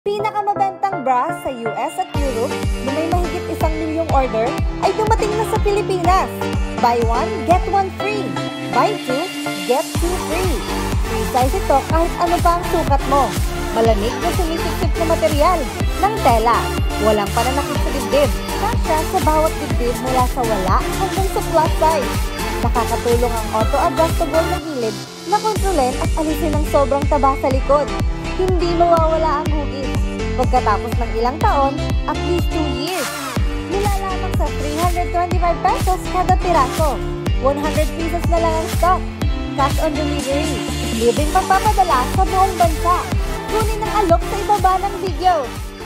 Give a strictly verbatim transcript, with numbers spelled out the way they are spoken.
Pinakamabentang bra sa U S at Europe na may mahigit isang milyong order ay dumating na sa Pilipinas. Buy one, get one free. Buy two, get two free. Free size ito kahit ano pa ang sukat mo. Malamig na sumisipsip na material ng tela. Walang pananakit sa dibdib. Kasya sa bawat dibdib mula sa wala hanggang sa plus size. Nakakatulong ang auto-adjustable na gilid na kontrolin at alisin ang sobrang taba sa likod. Hindi mawawala ang hugis. Pagkatapos ng ilang taon, at least two years. Mula lamang sa three hundred twenty-five pesos kada piraso. one hundred pesos na lang ang stock. Cash on delivery. Libreng pagpapadala sa buong bansa. Kunin ang alok sa ibaba ng video.